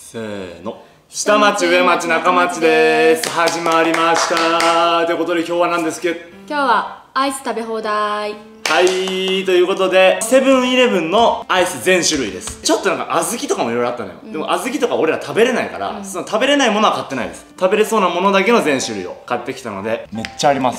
せーの。下町上町中町です。始まりましたということで今日は何ですけど、 今日はアイス食べ放題。 はい、ということでセブンイレブンのアイス全種類です。ちょっとなんか小豆とかもいろいろあったのよ、でも小豆とか俺ら食べれないから、その食べれないものは買ってないです。食べれそうなものだけの全種類を買ってきたのでめっちゃあります。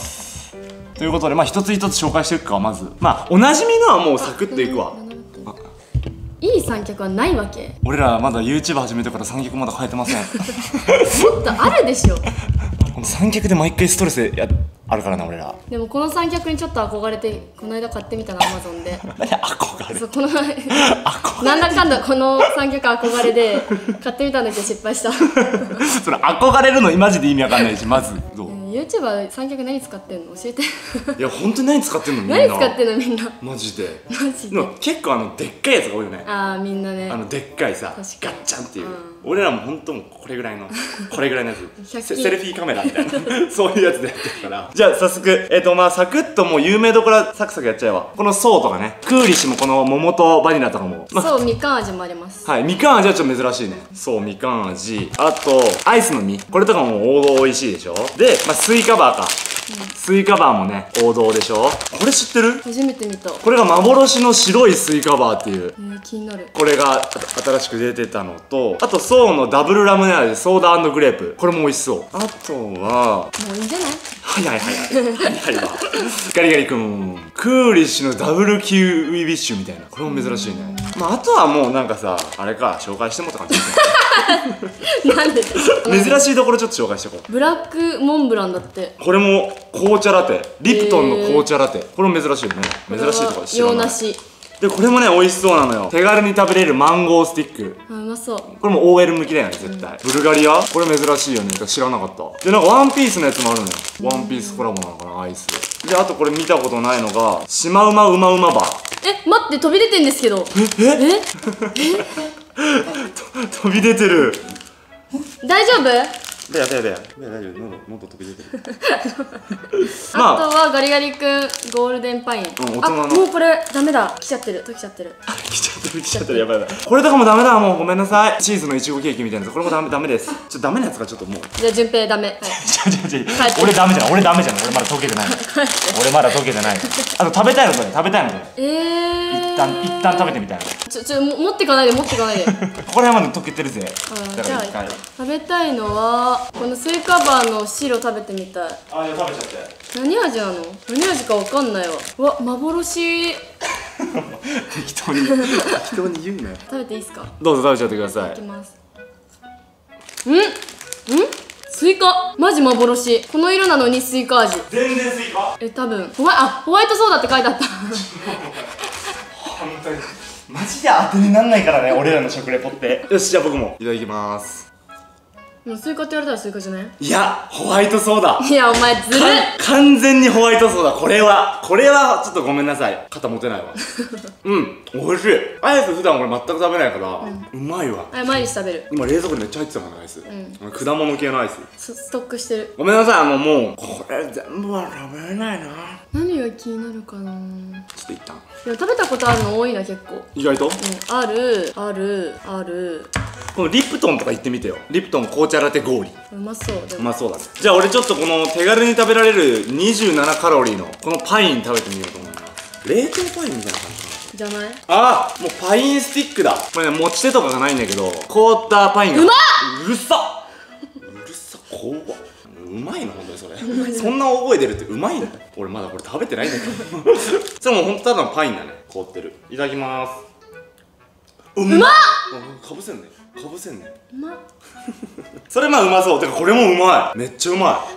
ということで一つ一つ紹介していくか。まずおなじみのはもうサクッといくわ。 いい三脚はないわけ。 俺らまだ YouTube 始めてから三脚まだ変えてません。 もっとあるでしょ。 この三脚で毎回ストレスあるからな俺ら。 でもこの三脚にちょっと憧れてこの間買ってみたの Amazon で。 何憧れ？ そう、このなんだかんだこの三脚憧れで買ってみたんだけど失敗した。 それ憧れるのマジで意味わかんないし、まずどう YouTuber 三脚何使ってんの教えて。 いや本当に何使ってんのみんな。 何使ってんのみんな。 マジで。 マジで。 でも結構でっかいやつが多いよね。 ああみんなね。 でっかいさガッチャンっていう、俺らも本当もうこれぐらいのやつセルフィーカメラみたいなそういうやつでやってるから。じゃあ早速サクッともう有名どころサクサクやっちゃえば、このソーとかね、クーリッシュもこの桃とバニラとかも、 そうみかん味もあります。 はい、みかん味はちょっと珍しいね。そうみかん味、あとアイスの実、これとかも王道美味しいでしょ。で、スイカバーか、スイカバーもね王道でしょ。これ知ってる？ 初めて見た。 これが幻の白いスイカバーっていう、 気になる。 これが新しく出てたのと、あとソーのダブルラムネ味ソーダ&グレープ、これも美味しそう。あとはもういいんじゃない？ 早いわガリガリ君、クーリッシュのダブルキウイビッシュみたいな、これも珍しいね。あとはもうなんかさ、あれか、紹介してもった感じなんで？ 珍しいところちょっと紹介していこう。 ブラックモンブランだって。 これも紅茶ラテ、リプトンの紅茶ラテ、これも珍しいよね。珍しいとか知らない。 洋梨で、これもね美味しそうなのよ。手軽に食べれるマンゴースティック。 あ、うまそう。 これも OL 向きだよね絶対。ブルガリア、これ珍しいよね。知らなかった。で、なんかワンピースのやつもあるのよ。ワンピースコラボなのかな、アイスで。あとこれ見たことないのがシマウマうまうまバー。 待って、飛び出てんですけど。 飛び出てる。 大丈夫？ 大丈夫、喉飛び出てる。 あとはガリガリ君ゴールデンパイン。あ、もうこれダメだ、溶けちゃってる。 来ちゃってる、やばい。これとかもダメだ、もうごめんなさい。チーズのいちごケーキみたいなやつ、これもダメです。ダメなやつがちょっともう。 じゃあ順平ダメ。 俺ダメじゃん、俺まだ溶けてない。あと食べたいの一旦食べてみたいの。 持ってかないで。ここら辺まで溶けてるぜ。 じゃあ食べたいのはこのスイカバーの白食べてみたい。 じゃあ食べちゃって。 何味なの？何味かわかんないわ。うわ、幻。 適当に言うなよ。 食べていいですか？ どうぞ食べちゃってください。 いただきます。スイカマジ幻。この色なのにスイカ味。 全然スイカ。 多分ホワイトソーダって書いてあった。 本当にマジで当てになんないからね、俺らの食レポって。よし、じゃあ僕もいただきます。 もうスイカって言われたらスイカじゃない？ いや、ホワイトソーダ。 いや、お前ずるい。 完全にホワイトソーダ。これはちょっとごめんなさい、肩持てないわ。美味しい。アイス普段俺全く食べないからうまいわ。 毎日食べる。 今冷蔵庫にめっちゃ入ってたもんね、アイス。果物系のアイスストックしてる。 ごめんなさい。もうこれ全部は食べれないな。 何が気になるかな。 ちょっと一旦。 でも食べたことあるの多いな、結構。 意外とある。 このリプトンとか言ってみてよ。リプトン紅茶ラテ氷。 うまそう。 うまそうだね。じゃあ俺ちょっとこの手軽に食べられる27カロリーのこのパイン食べてみようと思うな。冷凍パインみたいな感じかな。 じゃない？ もうパインスティックだ。これね、持ち手とかがないんだけど、凍ったパインが。うるさ怖っ。うまいの本当にそれ。そんな大声出るってうまいの？俺まだこれ食べてないんだけど。それもうほんとただのパインだね。凍ってる。いただきます。うまっ。かぶせんね。 うまっ。 それうまそう。てかこれもうまい。めっちゃうまい。 鼻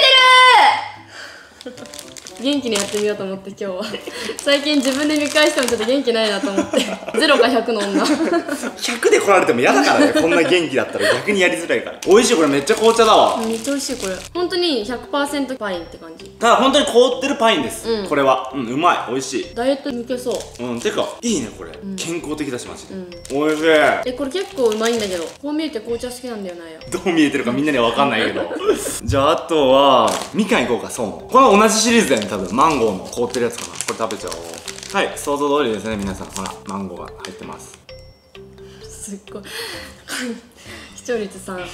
切れてる。元気にやってみようと思って今日は。最近自分で見返してもちょっと元気ないなと思って。0か100の女。 100で来られても嫌だからね。こんな元気だったら逆にやりづらいから。美味しい。これめっちゃ紅茶だわ。 めっちゃ美味しい。これ本当に 100% パインって感じ。 ただ本当に凍ってるパインです。これはうまい。美味しい。 ダイエット抜けそう。 てかいいねこれ。健康的だしマジで。美味しい。 これ結構うまいんだけど、こう見えて紅茶好きなんだよなよ。 どう見えてるかみんなには分かんないけど。じゃああとはみかんいこうか。そう。この同じシリーズだよね多分。マンゴーの凍ってるやつかな。これ食べちゃおう。はい、想像通りですね皆さん。ほらマンゴーが入ってます。 すっごい視聴率3。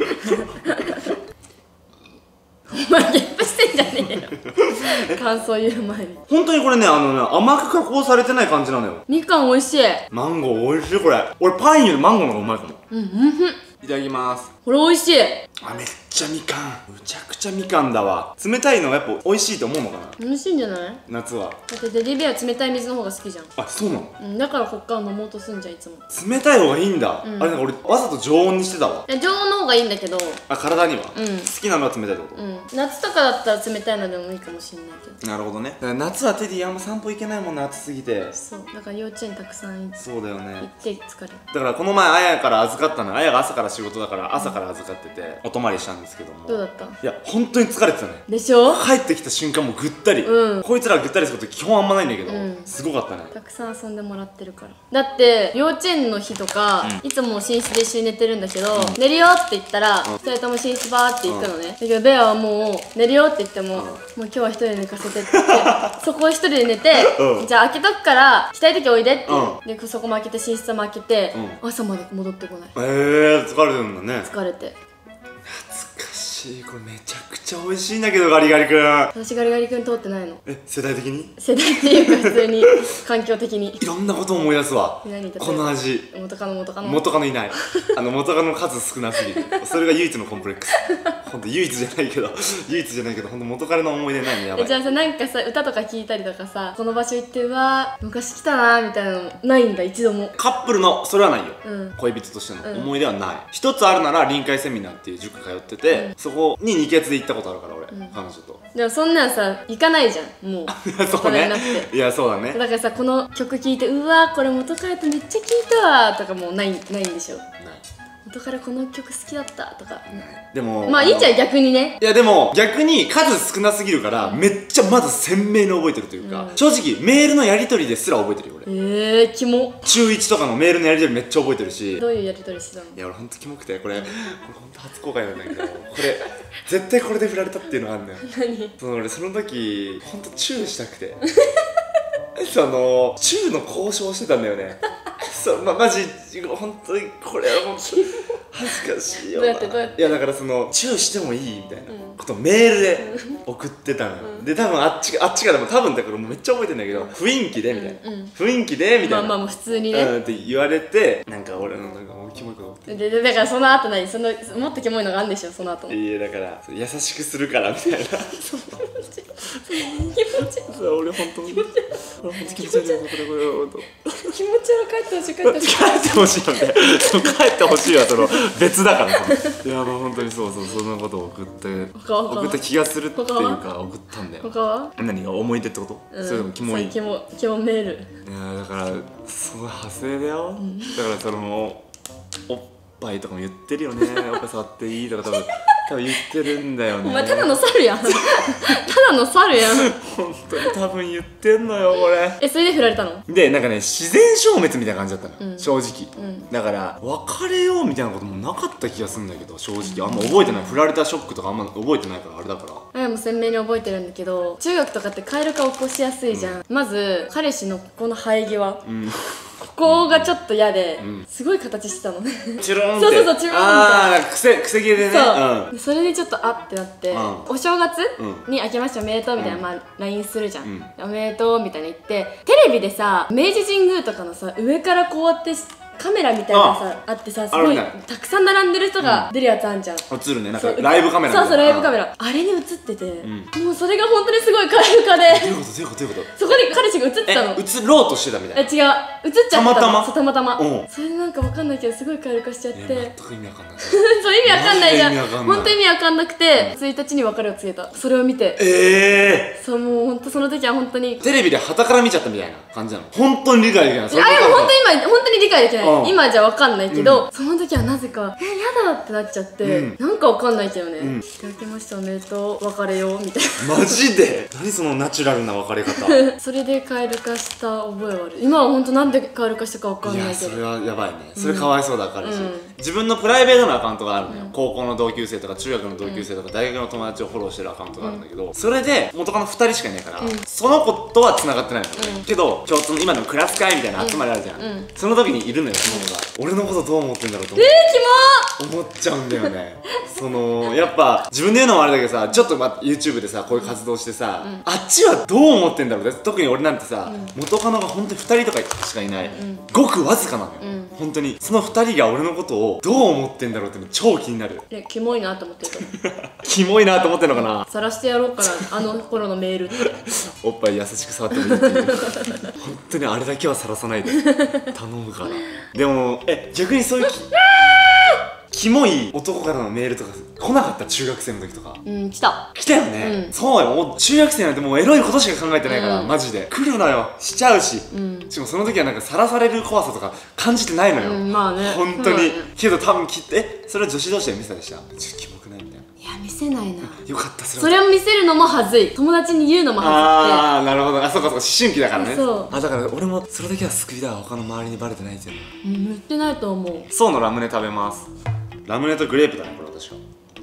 お前ゲップしてんじゃねえよ。感想言う前に。 本当にこれね、甘く加工されてない感じなのよ。 みかん美味しい。 マンゴー美味しいこれ。俺パインよりマンゴーの方がうまいかも。いただきます。 これ美味しい。 あ、めっちゃみかん。むちゃくちゃみかんだわ。冷たいのがやっぱ美味しいと思うのかな。 美味しいんじゃない？ 夏は。 だってデリベは冷たい水の方が好きじゃん。 あ、そうなの？ うん、だからこっから飲もうとすんじゃん、いつも。 冷たい方がいいんだ。あれなんか俺わざと常温にしてたわ。 いや、常温の方がいいんだけど。 あ、体には。好うん。 きなのは冷たいってこと？ うん。夏とかだったら冷たいのでもいいかもしれないけど。 なるほどね。だから夏はテディあんま散歩行けないもんな、暑すぎて。 そう。だから幼稚園たくさん行そうだよね。 って疲れる。 だからこの前あやから預かったの。あやが朝から仕事だから朝から預かっててお泊まりしたんですけども。 どうだった？ いや、本当に疲れてたね。 でしょ？ 帰ってきた瞬間もうぐったり。 うん。 こいつらぐったりすること基本あんまないんだけど、 うんすごかったね。 たくさん遊んでもらってるから。だって幼稚園の日とか、いつも寝室で一緒に寝てるんだけど、寝るよって言ったら、2人とも寝室バーって行くのね。だけどベアはもう寝るよって言っても、もう今日は一人で寝かせてって言ってそこを一人で寝て、じゃあ開けとくから来たい時おいでって言う、でそこも開けて寝室も開けて、朝まで戻ってこない。 疲れてるんだね。 疲れて。 懐かしい。これめちゃくちゃ美味しいんだけど、ガリガリ君。 私ガリガリ君通ってないの。 世代的に？ 世代っていうか普通に環境的にいろんなこと思い出すわ。 何？ この味。 元カノ元カノ元カノいない。元カノの数少なすぎる。それが唯一のコンプレックス。ほんと唯一じゃないけどほんと元カノの思い出ないのやばい。 じゃあさ、なんかさ歌とか聞いたりとかさ、この場所行ってうわ昔来たなーみたいなのないんだ、一度も。 カップルのそれはないよ、 うん、 恋人としての思い出はない。一つあるなら臨海セミナーっていう塾通ってて、そこに二血で行ったことあるから俺、彼女と。 でもそんなんさ行かないじゃん、もうそうね。 なくて。 いやそうだね。 だからさ、この曲聴いてうわこれ元カレとめっちゃ聴いたわとかもないんでしょ。 ない。 元カレこの曲好きだったとか。 でもまあいいんじゃん、逆にね。 いやでも逆に数少なすぎるからめっちゃまず鮮明に覚えてるというか、正直メールのやり取りですら覚えてるよ俺。 キモ。 中1とかのメールのやり取りめっちゃ覚えてるし。 どういうやり取りしてたの？ いや俺ほんとキモくて、これほんと初公開なんだけど、これ絶対これで振られたっていうのがあるんだよ。俺その時ほんとチューしたくてチューの交渉してたんだよね。マジ本当にこれは本当に恥ずかしいよな。 どうやって？ いやだからチューしてもいいみたいなことをメールで送ってたのよ。で多分あっちがでも多分だからもうめっちゃ覚えてんだけど、雰囲気でみたいな、雰囲気でみたいな、 まあ普通にねって言われて、なんか俺のなんかもうキモいこと思って、 でだからその後何？もっとキモいのがあるんでしょ、その後。 いやだから優しくするからみたいな。 気持ち俺本当に気持ち悪いよこれ本当。 気持ち悪い。帰ってほしい、帰ってほしい。 帰ってほしいよね。帰ってほしいは別だからさ。いや本当にそうそんなことを送った気がするっていうか送ったんだよ。 他は？ 何が思い出ってこと？それでもキモい。 キモメール。 いやだからその派生だよ。だからおっぱいとかも言ってるよね。おっぱい触っていいとか多分言ってるんだよね。 お前ただの猿やん。ただの猿やん。 本当に多分言ってんのよこれ。 それで振られたの？ でなんかね、自然消滅みたいな感じだったの、正直、だから別れようみたいなこともなかった気がするんだけど、正直あんま覚えてない。振られたショックとかあんま覚えてないからあれだから。 あやも鮮明に覚えてるんだけど、中学とかって蛙化起こしやすいじゃん。まず彼氏のここの生え際、ここがちょっと嫌で、すごい形してたのね。 チュルンって。そうチュルンみたいな。 ああ癖毛でね。 それでちょっとあってなって、お正月に明けましておめでとうみたいな、まあ LINE するじゃん、おめでとうみたいな言って、テレビでさ明治神宮とかのさ上からこうやってカメラみたいなさあってさ、すごいたくさん並んでる人が出るやつあんじゃん。 映るね、なんかライブカメラみたいな。 そうライブカメラ、あれに映ってて、もうそれが本当にすごい蛙化で。 どういうことそこに彼氏が映ってたの。 映ろうとしてたみたいな。 違う、映っちゃったの。たまたま。 それでなんかわかんないけどすごい蛙化しちゃって。 全く意味わかんない。 そう意味わかんないじゃん。本当意味わかんなくて、1日に別れを告げた。それを見て。そうもう本当その時は本当にテレビで旗から見ちゃったみたいな感じなの。本当に理解できない。 あれも本当に理解できない。今じゃわかんないけど、その時はなぜかやだってなっちゃって、なんかわかんないけどね。いただきましたおめでとう別れようみたいな。 マジで？何そのナチュラルな別れ方。 それで蛙化した覚えはある。今は本当なんで蛙化したかわかんないけど。 いやそれはやばいね。それかわいそうだからし、自分のプライベートなアカウントがあるのよ。高校の同級生とか中学の同級生とか大学の友達をフォローしてるアカウントがあるんだけど、それで元カノ2人しかいないから、その子とは繋がってないの。けど共通の今のクラス会みたいな集まりあるじゃん。その時にいるのよ、その子が。俺のことどう思ってんだろうと思って。 キモー。 思っちゃうんだよね。やっぱ自分で言うのもあれだけどさ、ちょっとYouTube でさこういう活動してさ、あっちはどう思ってんだろうね。特に俺なんてさ、元カノが本当に2人とかしかいない、ごくわずかなのよ、本当に。その2人が俺のことをどう思ってんだろうって超気になる。 キモいなと思ってると思う。 キモいなと思ってんのかな。 晒してやろうかな、あの頃のメールって。 おっぱい優しく触ってもいいっていう。本当にあれだけは晒さないで頼むから。でも逆にそういうキモい男からのメールとか来なかった？中学生の時とか。 来たよね、そうよ。もう中学生なんてもうエロいことしか考えてないから、マジで来るのよ。しちゃうし、しかもその時はなんかさらされる怖さとか感じてないのよ、 まあね、 本当に。けど多分それは女子同士で見せたでした。ちょっとキモくないみたいな。 いや見せないな。 よかった。 それを見せるのもはずい、友達に言うのもはずくて。 ああなるほど。あ、そうかそうか、思春期だからね。 そうだから俺もそれだけは救いだわ。他の周りにバレてないっていうの。 言ってないと思う。 そうのラムネ食べます。ラムネとグレープだねこれ確か。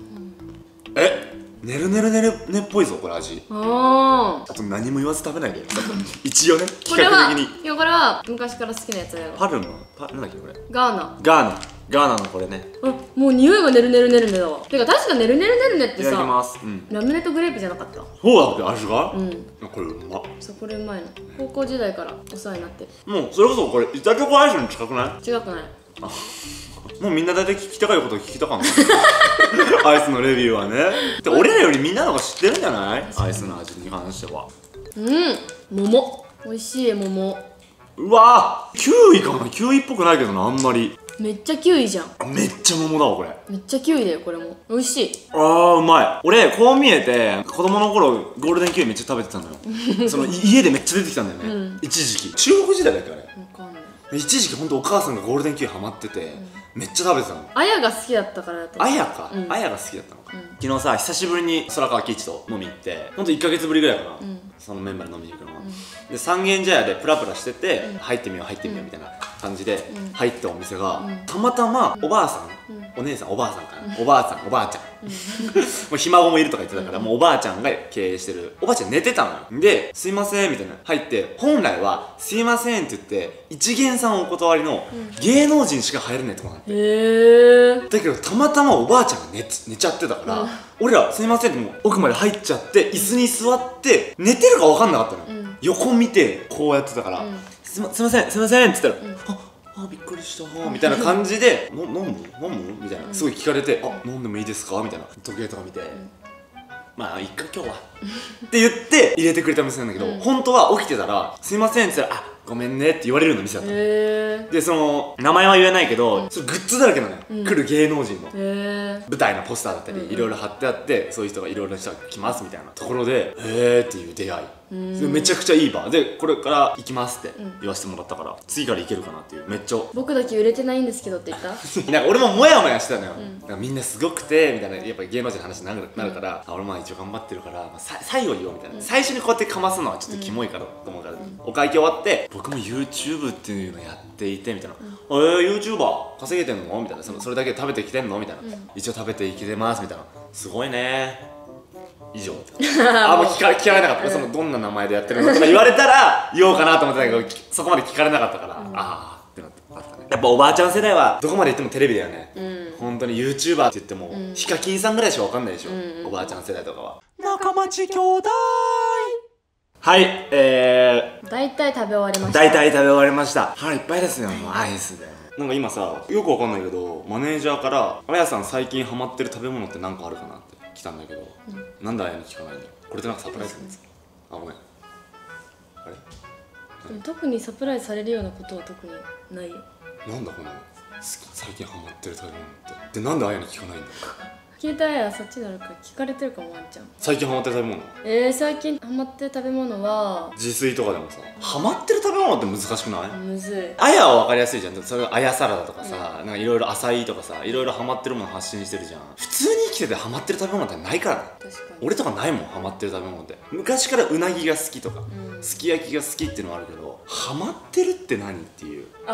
ねるねるねるねっぽいぞこれ味。あと何も言わず食べないで一応ね、企画的に。 いやこれは昔から好きなやつだよ。 パルムなんだっけこれ。 ガーナのこれね。 もう匂いがねるねるねるねだわ。てか確かねるねるねるねっていただきさ、 ます。 ラムネとグレープじゃなかった？ そうだって味が。これうまっ。 そう、これうまいの。高校時代からお世話になってる。 もうそれこそこれ板チョコアイスに近くない？ 違くない？ もうみんな大体聞きたかいこと聞きたかんないアイスのレビューはね。で俺らよりみんなの方が知ってるんじゃない？アイスの味に関しては。 桃美味しい。桃うわー、キウイかな。キウイっぽくないけどな、あんまり。 めっちゃキウイじゃん。 めっちゃ桃だわこれ。 めっちゃキウイだよこれも。美味しい。 うまい。俺こう見えて子供の頃ゴールデンキウイめっちゃ食べてたのよ家でめっちゃ出てきたんだよね、一時期。中国時代だっけあれ。 わかんない。 一時期ほんとお母さんがゴールデンキウイハマってて、めっちゃ食べてたの。 あやが好きだったからだと。 あやか、あやが好きだったのか、昨日さ久しぶりに空川喜一と飲み行って、ほんと1ヶ月ぶりぐらいかな、そのメンバーで飲みに行くのは、で三軒茶屋でプラプラしてて、入ってみようみたいな感じで入ったお店が、たまたまおばあさん、お姉さんおばあさんかな、おばあさんおばあちゃんもうひ孫もいるとか言ってたから、もうおばあちゃんが経営してる。おばあちゃん寝てたのよ。で、すいませんみたいな入って、本来はすいませんって言って一元さんお断りの芸能人しか入れないとこなんで、だけどたまたまおばあちゃんが寝ちゃってたから、俺らすいませんってもう奥まで入っちゃって椅子に座って寝てるか分かんなかったのよ、横見てこうやってたから、すいませんって言ったら、びっくりしたみたいな感じで飲むみたいなすごい聞かれて、飲んでもいいですかみたいな時計とか見て、まあいっか今日はって言って入れてくれた店なんだけど、本当は起きてたらすいませんって言ったらごめんねって言われるような店だったの。でその名前は言えないけど、それグッズだらけなのよ、来る芸能人の舞台のポスターだったりいろいろ貼ってあって、そういう人がいろいろな人が来ますみたいなところで、へーっていう出会い。めちゃくちゃいいバーで、これから行きますって言わせてもらったから、次から行けるかなっていう。めっちゃ僕だけ売れてないんですけどって言ったなんか俺もモヤモヤしてたのよ、なんかみんなすごくてみたいな、やっぱり芸能人の話になるから、俺も一応頑張ってるから、最後言おうみたいな、最初にこうやってかますのはちょっとキモいからと思うから、お会計終わって僕も YouTube っていうのやっていてみたいな、YouTuber 稼げてんのみたいな、それだけ食べてきてんのみたいな、一応食べていけてますみたいな、すごいね以上もう聞かれなかった、そのどんな名前でやってるのとか言われたら言おうかなと思ってたけど、そこまで聞かれなかったから、あーってなったね。やっぱおばあちゃん世代はどこまで言ってもテレビだよね、本当に YouTuber って言ってもヒカキンさんぐらいしか分かんないでしょ、おばあちゃん世代とかは。仲町兄弟。はい、 大体食べ終わりました。 大体食べ終わりました。腹いっぱいですよ、もうアイスで。なんか今さ、よくわかんないけどマネージャーから「あやさん最近ハマってる食べ物って何かあるかな?」って来たんだけど、なんであやに聞かないんだよ。これってなんかサプライズなんですか？あ、ごめん。あれ？ でも特にサプライズされるようなことは特にないよ。 なんだこの最近ハマってる食べ物って。で、なんであやに聞かないんだよ。 聞いたやそっちになるから聞かれてるかもワンちゃん。 最近ハマってる食べ物？ 最近ハマってる食べ物は自炊とかでもさ、ハマってる食べ物って難しくない？ むずい。 あやは分かりやすいじゃん。それあやサラダとかさ、なんかいろいろアサイとかさ、いろいろハマってるもの発信してるじゃん。普通に生きててハマってる食べ物ってないからね。 確かに。 俺とかないもん、ハマってる食べ物って。昔からうなぎが好きとか、すき焼きが好きっていうのはあるけど、ハマってるって何っていう。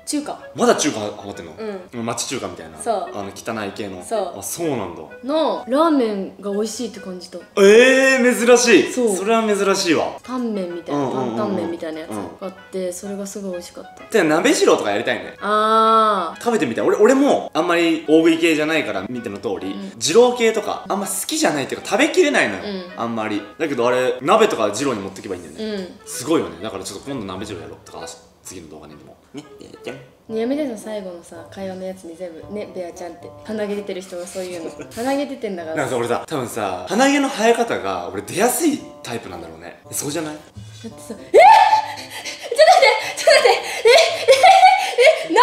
中華まだ中華ハマってんの？ うん、 町中華みたいな。 そう、 汚い系の。 そう、 あ、そうなんだ。 のラーメンが美味しいって感じた。 珍しい。 そう、 それは珍しいわ。 タンメンみたいな、担々麺みたいなやつがあって、それがすごい美味しかった。 で、鍋白とかやりたいね。食べてみたい。俺もあんまり大食い系じゃないから見ての通り、二郎系とかあんま好きじゃないっていうか食べきれないのよ、あんまり。だけどあれ鍋とか二郎に持ってけばいいんだよね。すごいよね。だからちょっと今度鍋白やろうとか、次の動画にでもね。 やめての最後のさ、会話のやつに全部ね、ベアちゃんって鼻毛出てる人がそういうの鼻毛出てんだから。 なんか俺さ、多分さ、鼻毛の生え方が俺出やすいタイプなんだろうね。そうじゃない？だってさ、ちょっと待って、長っ、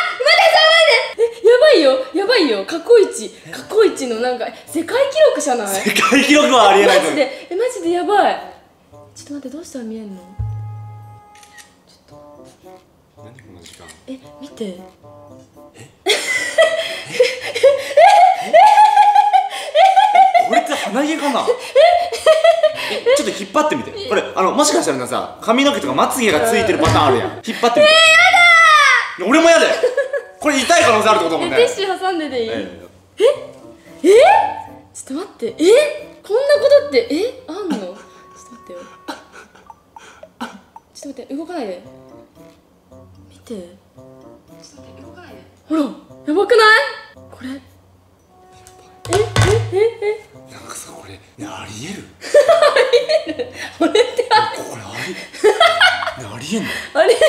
やばいよ、過去一のなんか世界記録じゃない？世界記録はありえないと思う。 マジでやばい。ちょっと待って、どうしたら見えんの？ 何この時間？ 見て。 これって鼻毛かな？ちょっと引っ張ってみて。これもしかしたらさ、髪の毛とかまつげがついてるパターンあるやん。引っ張ってみて。やだ！俺もやだよ。これ痛い可能性あるってことだもんね。 ティッシュ挟んでていい？ちょっと待って、こんなことってあんの？ちょっと待ってよ。ちょっと待って、動かないで。見て。ちょっと待って、動かないで。ほら、やばくない？これ。 なんかさ、これありえる？ ありえる？これってこれありえんの？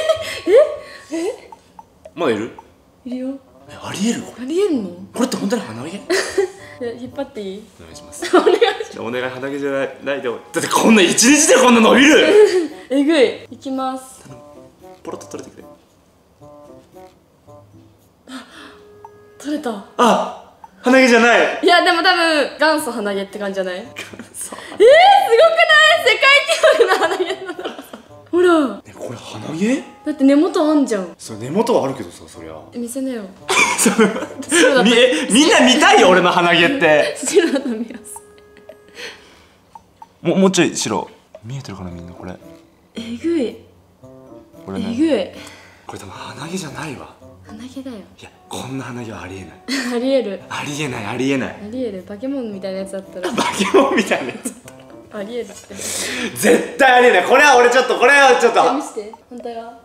まだいる？ いるよ。 ありえる？ ありえんの？ これって本当に鼻毛？ 引っ張っていい？ お願いします。お願いします。お願い、鼻毛じゃないでも。だってこんな一日でこんな伸びる？ えぐい。いきます。 ポロッと取れてくれ。 取れた。 鼻毛じゃない。 いやでも多分元祖鼻毛って感じじゃない？元祖。すごくない？世界記録の鼻毛なの。ほら。 これ鼻毛？ だって根元あんじゃん。 そう、根元はあるけどさ、そりゃ。 見せなよ。 みんな見たいよ、俺の鼻毛って。 白だと見やすい。 もうちょい白。見えてるかな、みんなこれ。 えぐい。 これね。 えぐい。 これ多分鼻毛じゃないわ。 鼻毛だよ。 いや、こんな鼻毛はありえない。 ありえる。 ありえない、ありえない。 ありえる。バケモンみたいなやつだったら。 バケモンみたいなやつ。 ありえるって。 絶対ありえない。これは俺ちょっと。 見して。反対は。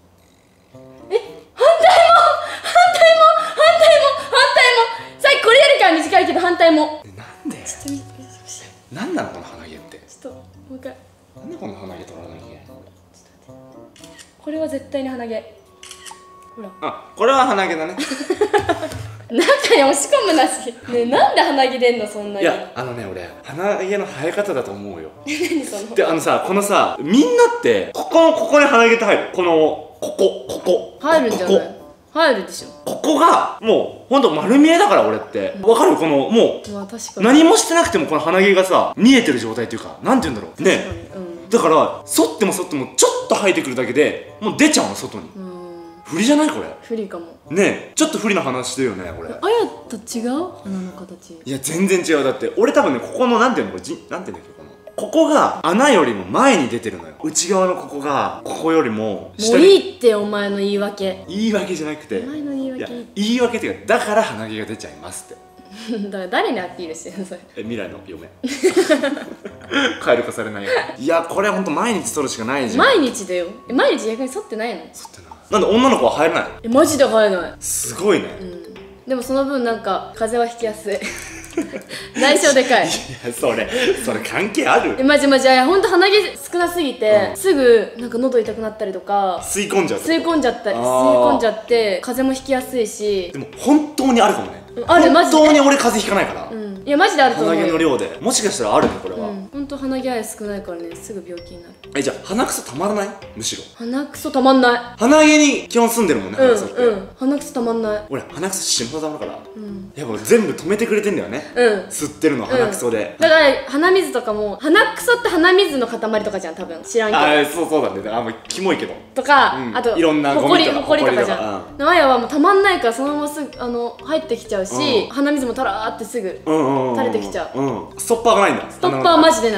さっきこれやるから短いけど反対も。 なんで？なんなのこの鼻毛って。 ちょっともう一回。 なんでこの鼻毛取らなきゃいけないの？ これは絶対に鼻毛。ほら。 これは鼻毛だね。 中に押し込むなし。ねえ、なんで鼻毛出んのそんなに？ いや、俺鼻毛の生え方だと思うよ。 何その？ で、このさ、みんなってここに鼻毛って入る。ここ入るんじゃない？入るでしょ。ここがもうほんと丸見えだから、俺ってわかる？このもう何もしてなくてもこの鼻毛がさ見えてる状態っていうか、なんて言うんだろうね。だから剃ってもちょっと生えてくるだけでもう出ちゃうの、外に。不利じゃないこれ？不利かもね。ちょっと不利な話してるよね、これ。 あやと違う？鼻の形。いや、全然違う。だって俺多分ね、ここのなんていうの、これなんていうんだっけ、ここが穴よりも前に出てるのよ。内側のここがここよりも下に。もういいって、お前の言い訳。 言い訳じゃなくて、 お前の言い訳。 言い訳っていうか、だから鼻毛が出ちゃいますって。 だから誰にアピールしてるのそれ？ 未来の嫁。蛙化されないように。いや、これほんと毎日剃るしかないじゃん。 毎日だよ。毎日逆に剃ってないの？ 剃ってない。なんで女の子は生えない？ マジで生えない。 すごいね。 でもその分なんか風邪はひきやすい。内緒でかい。いや、それ関係ある？ マジほんと鼻毛少なすぎて、すぐなんか喉痛くなったりとか、吸い込んじゃって風邪もひきやすいし。 でも本当にあるかもね。 ある、マジで。 本当に俺風邪ひかないから。 いやマジであると思うよ。 鼻毛の量でもしかしたらあるね、これは。 ほんと鼻毛愛少ないからね、すぐ病気になる。 じゃあ鼻くそたまらない？むしろ鼻くそたまんない。 鼻毛に基本住んでるもんね、鼻くそって。 鼻くそたまんない。 俺鼻くそ死ぬほどたまるから、やっぱ全部止めてくれてんだよね。吸ってるの鼻くそで。 だから鼻水とかも、鼻くそって鼻水の塊とかじゃん、多分。知らんけど。 そうだね。もうキモいけどとか、あといろんなゴミとかほこりとかじゃん。あやはもうたまんないから、そのまますぐ入ってきちゃうし、鼻水もたらーってすぐ垂れてきちゃう。 ストッパーがないんだ。 ストッパーマジでない。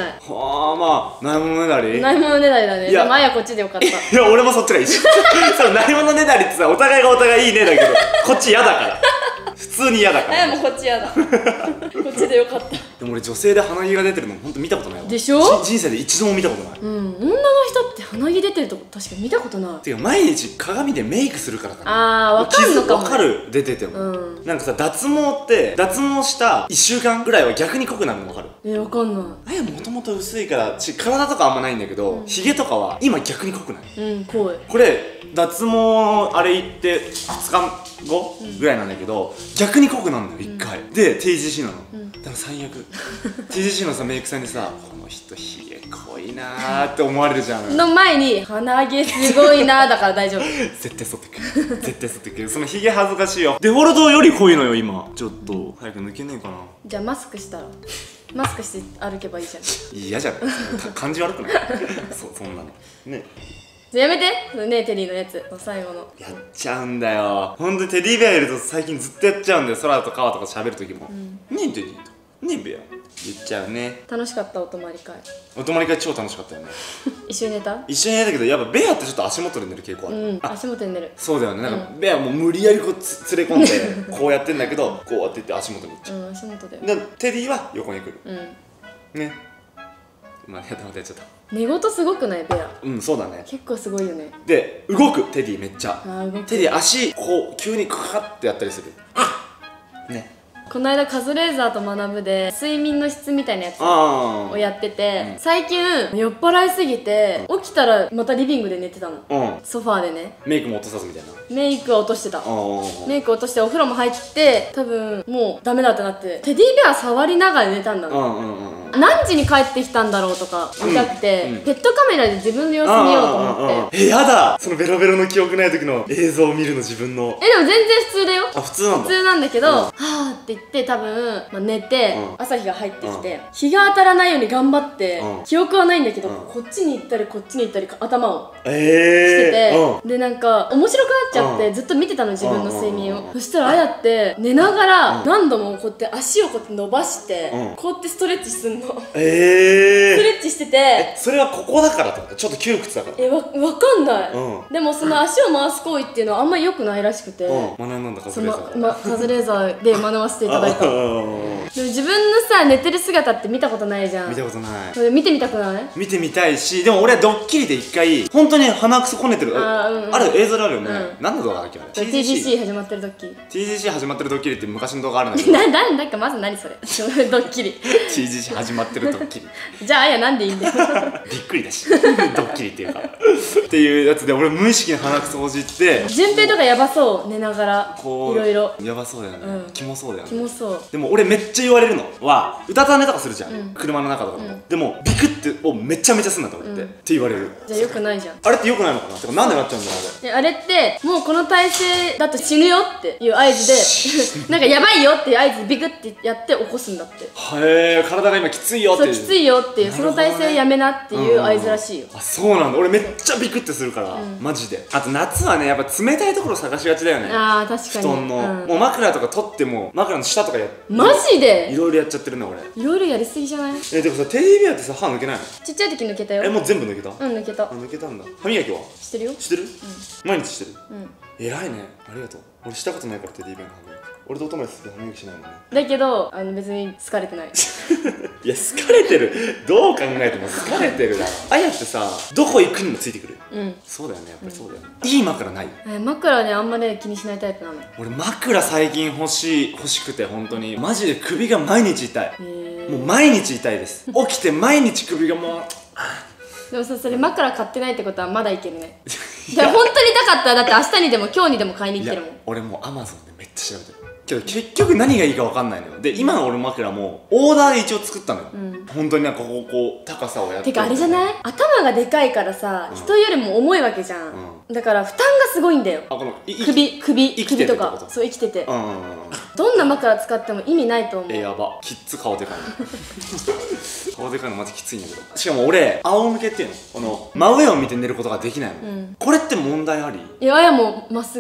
ない。 はあ、まあないものねだり。 ないものねだりだね。 いやでもあやこっちでよかった。 いや俺もそっちがいいしそのないものねだりってさ、お互いがお互いいいねだけどこっち嫌だから普通に嫌だかあやら。 もこっちやだ。こっちでよかった。 でも俺女性で鼻毛が出てるのほんと見たことないわ。 でしょ？ 人生で一度も見たことない。 うん、女の人って鼻毛出てるとこ確か見たことない。 てか毎日鏡でメイクするからかな。 あー、わかんのかも。 わかる、出てても、 うん、 なんかさ、脱毛って脱毛した1週間ぐらいは逆に濃くなるのわかる。 わかんない。 あやもともと薄いから体とかあんまないんだけど、ヒゲとかは今逆に濃くない。 うん、濃い。 これ脱毛あれ行って2日後ぐらいなんだけど、逆に濃くなるのよ1回、で TGC なの、だから最悪TGC のさメイクさんにさ、この人ヒゲ濃いなーって思われるじゃん。 の前に鼻毛すごいなーだから大丈夫。 絶対剃ってく絶対剃ってく。そのヒゲ恥ずかしいよ。デフォルトより濃いのよ今。ちょっと早く抜けねえかな。 じゃあマスクしたら、マスクして歩けばいいじゃん。 嫌じゃん感じ悪くないそんなのね。 じゃあやめてねえテリーのやつ最後のやっちゃうんだよ。ほんとテディベアいると最近ずっとやっちゃうんだよ。空と川とか喋る時も、ねえテディとねえベア言っちゃうね。 楽しかったお泊まり会。 お泊まり会超楽しかったよね一緒に寝た？ 一緒に寝たけど、やっぱベアってちょっと足元で寝る傾向ある。 うん、足元に寝る。 そうだよね。なんかベアもう無理やりこう連れ込んでこうやってんだけど、こうやっていって足元に行っちゃう。 足元で。 でテディは横に来る。ね。まあやっちゃった。 寝言すごくないベア？ そうだね。 結構すごいよね。 で動くテディめっちゃ。 動く。 テディ足こう急にクカッてやったりするね。 この間カズレーザーと学ぶで睡眠の質みたいなやつをやってて、最近酔っ払いすぎて起きたらまたリビングで寝てたの、ソファーでね。 メイクも落とさずみたいな。 メイクは落としてた。メイク落としてお風呂も入って多分もうダメだってなってテディベア触りながら寝たんだの。何時に帰ってきたんだろうとか見たくて、ペットカメラで自分の様子見ようと思って。 やだ、そのベロベロの記憶ない時の映像を見るの自分の。 でも全然普通だよ。 あ、普通なんだ。 普通なんだけど、はーって言って多分、寝て、朝日が入ってきて、日が当たらないように頑張って、記憶はないんだけど、こっちに行ったりこっちに行ったり頭をしてて、でなんか面白くなっちゃってずっと見てたの自分の睡眠を。そしたらあやって寝ながら何度もこうやって足をこうやって伸ばして、こうやってストレッチすんの。ストレッチしてて、 それはここだからってこと？ちょっと窮屈だから？ わかんない。でもその足を回す行為っていうのはあんまり良くないらしくて、 学んだカズレーザー。 カズレーザーで学ばせていただいた。でも自分のさ寝てる姿って見たことないじゃん。 見たことない。 それ見てみたくない？見てみたいし、でも俺はドッキリで一回本当に鼻くそこねてるある映像あるよね。何の動画だっけあれ？ TGC 始まってるドッキリ。 TGC 始まってるドッキリって昔の動画あるんだけどなんかまず何それドッキリ TGC 始まってるドッキリじゃああやなんでいいんだよびっくりだしドッキリっていうかっていうやつで俺無意識に鼻くそほじって順平とかやばそう寝ながらいろいろやばそうだよね。キモそうだよね。 キモそう。 でも俺めっちゃ言われるのは歌た寝とかするじゃん、車の中とかも。でもビクってをめちゃめちゃすんなと思ってって言われる。 じゃあよくないじゃん。 あれってよくないのかな。てかなんでなっちゃうんだろうあれってもうこの体勢だと死ぬよっていう合図でなんかやばいよっていう合図ビクってやって起こすんだって。 へえ、体が今きついよっていう。 そうきついよっていう、その体勢やめなっていう合図らしいよ。 あ、そうなんだ。俺めっちゃビクってするからマジで。あと夏はねやっぱ冷たいところ探しがちだよね。 あー確かに。 布団のもう枕とか取っても枕の下とかやマジでいろいろやっちゃってるね俺。 いろいろやりすぎじゃない？ でもさテレビアってさ歯抜けないの？ ちっちゃい時抜けたよ。 もう全部抜けた？ 抜けた。 抜けたんだ。歯磨きはしてるよ。 してる？毎日してる？偉いね。ありがとう。俺したことないからテレビアの歯磨き。俺とお友達って歯磨きしないもんね。 だけど別に好かれてないいや好かれてる。どう考えても好かれてるだろ。あやってさどこ行くにもついてくる。そうだよね。やっぱりそうだよね。いい枕ない？ 枕ねあんまね気にしないタイプなの。 俺枕最近欲しくて本当にマジで首が毎日痛い。もう毎日痛いです。起きて毎日首がもうでもさそれ枕買ってないってことはまだいけるね。いや本当に痛かったらだって明日にでも今日にでも買いに行ってるもん。俺もうアマゾンでめっちゃ調べてるけど結局何がいいか分かんないのよ。で今の俺の枕もオーダーで一応作ったのよ。本当になんかこう高さをやって。 てかあれじゃない？頭がでかいからさ人よりも重いわけじゃん。だから負担がすごいんだよ。この首とか。そう生きててどんな枕使っても意味ないと思う。 やばキッズ顔でかい顔でかいのマジきついんだけど。しかも俺仰向けっていうのこの真上を見て寝ることができないの。これって問題あり？ いやあやもまっすぐ無理。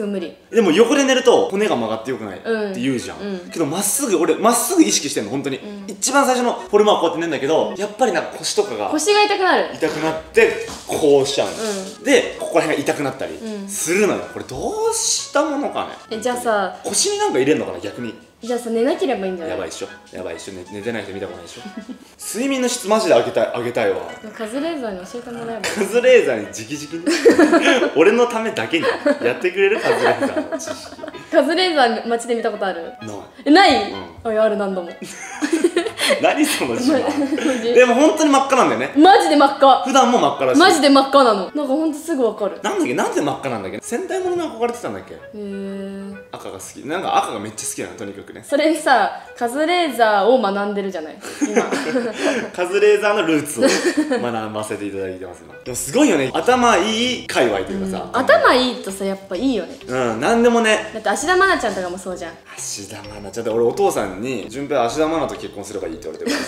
でも横で寝ると骨が曲がってよくないって言うじゃん、けどまっすぐ俺まっすぐ意識してんの本当に、一番最初のフォルムはこうやって寝るんだけど、やっぱりなんか腰とかが腰が痛くなる、 痛くなってこうしちゃうの、でここら辺が痛くなったりするのよ。これどうしたものかね。 じゃあさ、 腰になんか入れるのかな逆に。 じゃあさ、寝なければいいんじゃない？ やばいっしょ、やばいっしょ、寝てない人見たことないでしょ睡眠の質マジで上げたいわ。 カズレーザーに教えてもらえば。 カズレーザーに直々に俺のためだけにやってくれるカズレーザーの知識。 カズレーザー街で見たことある？ ない。 ない？あ、いや、ある、何度も。 何その自慢。でも本当に真っ赤なんだよね。 マジで真っ赤。 普段も真っ赤らしい。 マジで真っ赤なの。なんかほんとすぐわかる。 なんだっけ、なんで真っ赤なんだっけ。戦隊ものに憧れてたんだっけ。赤が好き。なんか赤がめっちゃ好きなの、とにかくね。 それさ、カズレーザーを学んでるじゃない今。 カズレーザーのルーツを学ばせていただいてます今。でもすごいよね、頭いい界隈というかさ、 頭いいとさ、やっぱいいよね。 なんでもね。 だって芦田愛菜ちゃんとかもそうじゃん。 芦田愛菜ちゃんって、俺お父さんに順平芦田愛菜と結婚すればいいって言われてる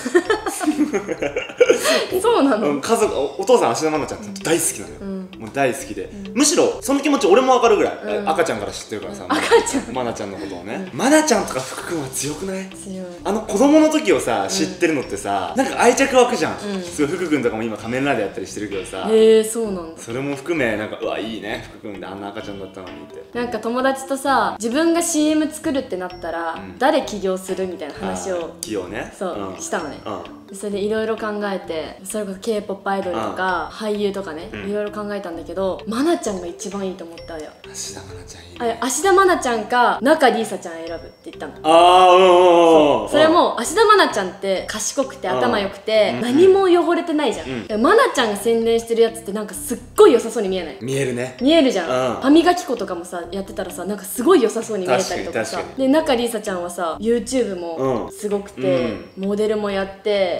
そうなの？ 家族、お父さん芦田愛菜ちゃんって大好きなのよ、もう大好きで、むしろその気持ち俺も分かるぐらい、赤ちゃんから知ってるからさ、 赤ちゃん、 愛菜ちゃんのことをね。愛菜ちゃんとか福君は強くない？ 強い。 子供の時をさ知ってるのってさ、なんか愛着湧くじゃん。すごい福君とかも今仮面ライダーやったりしてるけどさ、 そうなんだ。 それも含めなんか、うわいいね福君であんな赤ちゃんだったのにって。 なんか友達とさ、自分が CM 作るってなったら誰起業するみたいな話をそうしたのね。それでいろいろ考えて、それこそ K-POP アイドルとか俳優とかね、いろいろ考えたんだけど、愛菜ちゃんが一番いいと思ったよ。 芦田愛菜ちゃんいいね。 あれ、芦田愛菜ちゃんか仲里依紗ちゃん選ぶって言ったの。それも芦田愛菜ちゃんって賢くて頭良くて何も汚れてないじゃん。愛菜ちゃんが宣伝してるやつってなんかすっごい良さそうに見えない？ 見えるね。 見えるじゃん。歯磨き粉とかもさやってたらさ、なんかすごい良さそうに見えたりとかさ。で、仲里依紗ちゃんはさ YouTube もすごくてモデルもやって、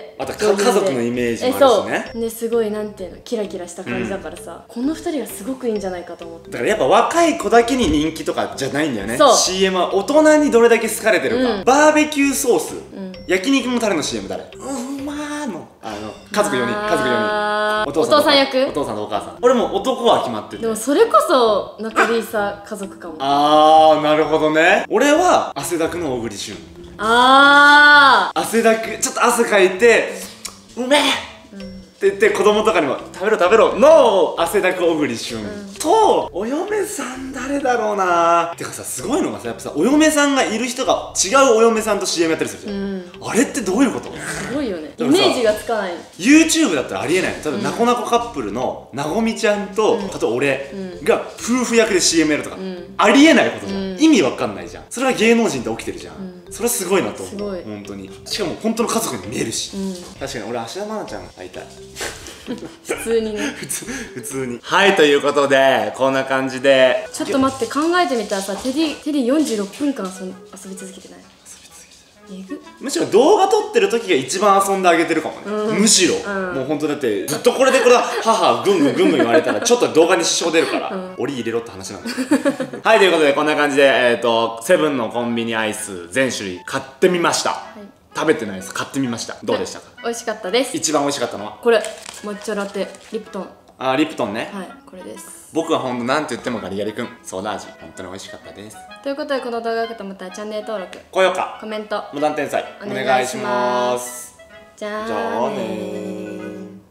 あと家族のイメージもあるしね。 そうですごいなんていうの、キラキラした感じだからさ、この2人がすごくいいんじゃないかと思って。 だからやっぱ若い子だけに人気とかじゃないんだよね。 CM は大人にどれだけ好かれてるか。バーベキューソース、焼肉のタレの CM 誰？うまーの家族4人、お父さん役、お父さんとお母さん。俺も男は決まってて。 でもそれこそ仲里依紗家族かも。 なるほどね。俺は汗だくの小栗旬。汗だく、ちょっと汗かいてうめえって言って子供とかにも食べろ食べろの汗だく小栗旬と、お嫁さん誰だろうな。てかさ、すごいのがさ、やっぱさ、お嫁さんがいる人が違うお嫁さんと CM やったりするじゃん。あれってどういうこと？ すごいよね。イメージがつかない。 YouTube だったらありえない。例えばなこなこカップルのなごみちゃんとあと俺が夫婦役で CM やるとか、ありえないことじゃん。意味わかんないじゃん。それは芸能人で起きてるじゃん。それはすごいなと思う。本当に。しかも本当の家族に見えるし。確かに俺芦田愛菜ちゃん会いたい。 普通にね。 普通に。はい、ということでこんな感じで。 ちょっと待って、考えてみたらさ、テディ46分間遊び続けてない？ むしろ動画撮ってる時が一番遊んであげてるかもね。むしろもう本当だって、ずっとこれで母ぐんぐんぐんぐん言われたらちょっと動画に支障出るから折り入れろって話なんですよ。はい、ということでこんな感じでセブンのコンビニアイス全種類買ってみました。食べてないです。買ってみました。どうでしたか？ 美味しかったです。 一番美味しかったのはこれ、抹茶ラテリプトン。 リプトンね。 はい、これです。 僕はほんとなんて言ってもガリガリ君ソーダ味、本当に美味しかったです。 ということで、この動画が良かったと思ったらチャンネル登録、 高評価、 コメント、 無断転載お願いします。 じゃあねー。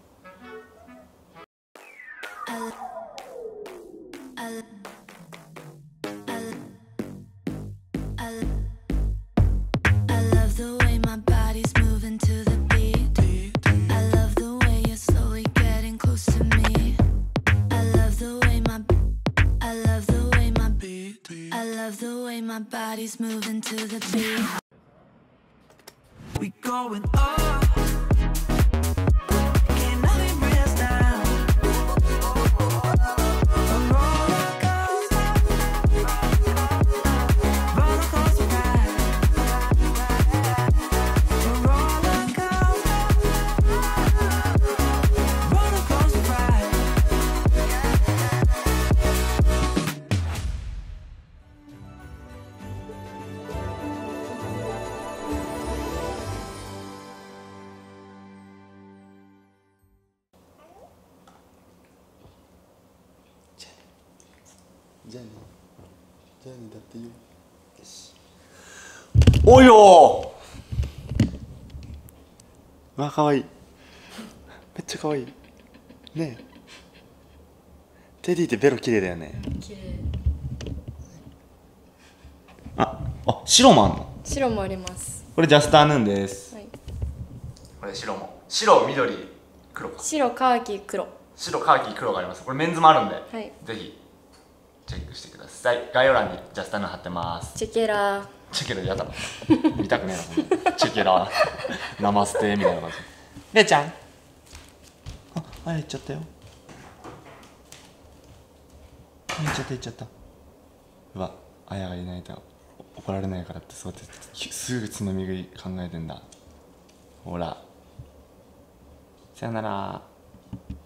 My body's moving to the beat. We going up. Can't nothing bring us down. A roller coaster, roller coaster ride. A roller coaster, roller coaster ride. じゃあねだっていいよ。よし。おいよー。わ、かわいい。めっちゃかわいいね。えテディってベロ綺麗だよね。 綺麗。 あ、白もあんの。 白もあります。 これジャスターヌーンです。 はい。 これ白も。白、緑、黒か。 白、カーキ、黒。 白、カーキ、黒があります。これメンズもあるんで、 はい。 ぜひチェックしてください。概要欄にジャスターヌーン貼ってます。 チェケラー。 チェケラやだな。見たくねえな、ほんとチェケラナマステみたいな感じ。れいちゃん。あ、行っちゃったよ。行っちゃった。うわ、あやがいないと怒られないからってそうやってすぐつまみ食い考えてんだ。ほら。さよなら。